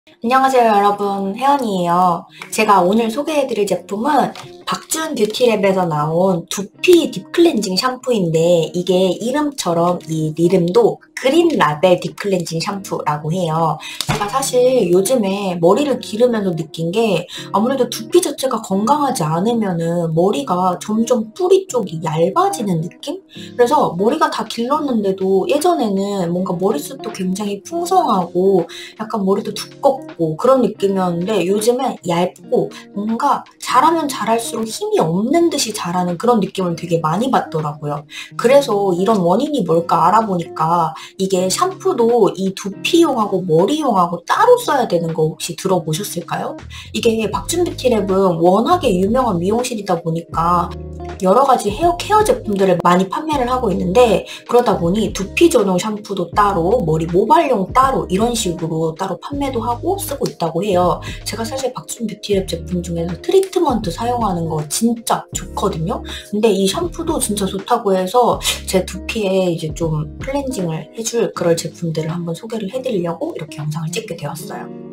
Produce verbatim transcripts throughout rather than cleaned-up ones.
안녕하세요 여러분, 혜연이에요. 제가 오늘 소개해드릴 제품은 박준 뷰티랩에서 나온 두피 딥클렌징 샴푸인데 이게 이름처럼 이 이름도 그린 라벨 딥클렌징 샴푸라고 해요. 제가 사실 요즘에 머리를 기르면서 느낀 게 아무래도 두피 자체가 건강하지 않으면은 머리가 점점 뿌리 쪽이 얇아지는 느낌? 그래서 머리가 다 길렀는데도 예전에는 뭔가 머릿숱도 굉장히 풍성하고 약간 머리도 두껍고 그런 느낌이었는데 요즘은 얇고 뭔가 자라면 자랄수록 힘이 없는 듯이 자라는 그런 느낌을 되게 많이 받더라고요. 그래서 이런 원인이 뭘까 알아보니까 이게 샴푸도 이 두피용하고 머리용하고 따로 써야 되는 거 혹시 들어보셨을까요? 이게 박준뷰티랩은 워낙에 유명한 미용실이다 보니까 여러 가지 헤어 케어 제품들을 많이 판매를 하고 있는데 그러다 보니 두피 전용 샴푸도 따로 머리 모발용 따로 이런 식으로 따로 판매도 하고 쓰고 있다고 해요. 제가 사실 박준 뷰티랩 제품 중에서 트리트먼트 사용하는 거 진짜 좋거든요. 근데 이 샴푸도 진짜 좋다고 해서 제 두피에 이제 좀 클렌징을 해줄 그럴 제품들을 한번 소개를 해드리려고 이렇게 영상을 찍게 되었어요.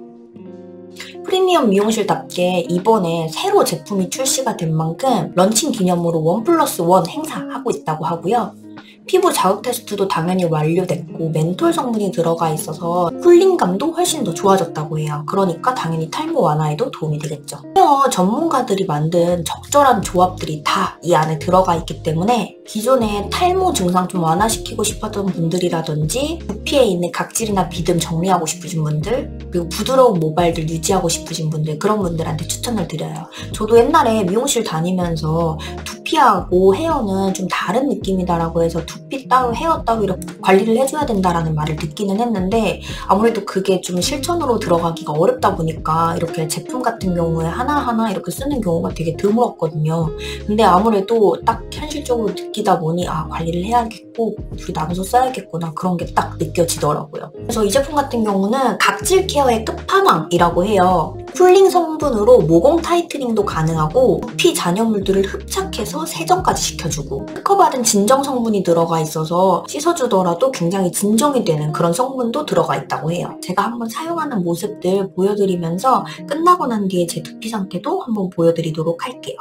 프리미엄 미용실답게 이번에 새로 제품이 출시가 된 만큼 런칭 기념으로 원 플러스 원 행사하고 있다고 하고요. 피부 자극 테스트도 당연히 완료됐고 멘톨 성분이 들어가 있어서 쿨링감도 훨씬 더 좋아졌다고 해요. 그러니까 당연히 탈모 완화에도 도움이 되겠죠. 헤어 전문가들이 만든 적절한 조합들이 다 이 안에 들어가 있기 때문에 기존에 탈모 증상 좀 완화시키고 싶었던 분들이라든지 두피에 있는 각질이나 비듬 정리하고 싶으신 분들 그리고 부드러운 모발들 유지하고 싶으신 분들 그런 분들한테 추천을 드려요. 저도 옛날에 미용실 다니면서 두피하고 헤어는 좀 다른 느낌이다라고 해서 두피 따로 헤어 따로 이렇게 관리를 해줘야 된다라는 말을 듣기는 했는데 아무래도 그게 좀 실천으로 들어가기가 어렵다 보니까 이렇게 제품 같은 경우에 하나하나 이렇게 쓰는 경우가 되게 드물었거든요. 근데 아무래도 딱 현실적으로 느끼다 보니 아 관리를 해야겠고 둘이 나눠서 써야겠구나 그런 게 딱 느껴지더라고요. 그래서 이 제품 같은 경우는 각질 케어의 끝판왕이라고 해요. 쿨링 성분으로 모공 타이트닝도 가능하고 두피 잔여물들을 흡착해서 세정까지 시켜주고 특허받은 진정 성분이 들어가 있어서 씻어주더라도 굉장히 진정이 되는 그런 성분도 들어가 있다고 해요. 제가 한번 사용하는 모습들 보여드리면서 끝나고 난 뒤에 제 두피 상태도 한번 보여드리도록 할게요.